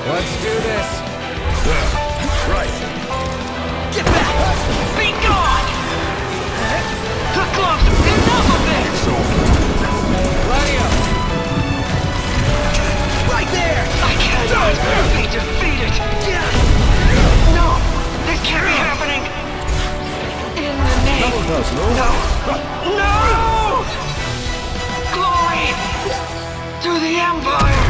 Let's do this. Right. Get back! Be gone! The gloves! Enough of this! Gladio! Right there! I cannot be defeated! No! This can't be happening! In the name... Double dose, no? No! Glory! To the Empire!